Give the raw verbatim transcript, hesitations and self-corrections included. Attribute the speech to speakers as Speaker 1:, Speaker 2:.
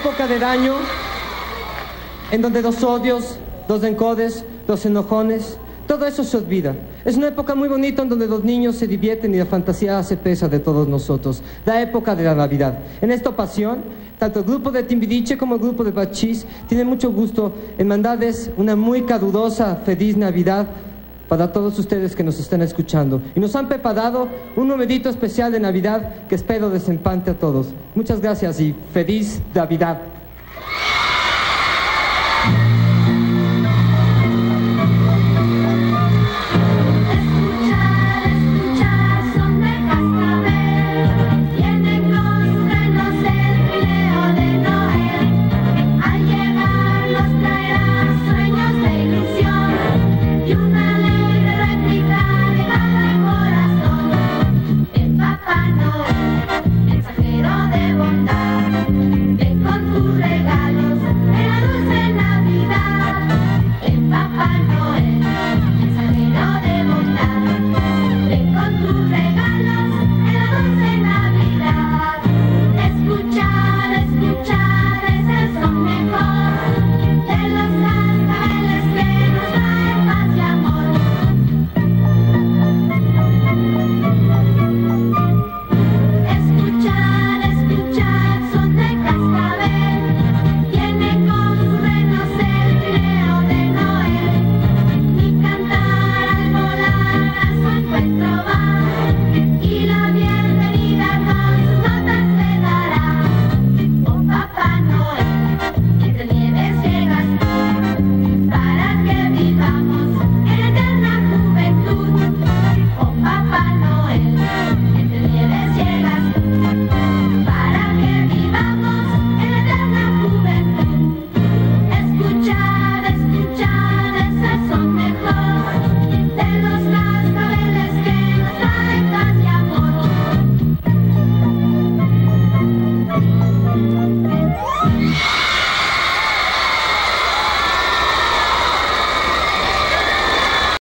Speaker 1: época de daño, en donde los odios, los encodes, los enojones, todo eso se olvida. Es una época muy bonita en donde los niños se divierten y la fantasía hace pesa de todos nosotros. La época de la Navidad. En esta ocasión, tanto el grupo de Timbiriche como el grupo de Bachís tienen mucho gusto en mandarles una muy calurosa feliz Navidad para todos ustedes que nos están escuchando. Y nos han preparado un numerito especial de Navidad que espero les empante a todos. Muchas gracias y feliz Navidad.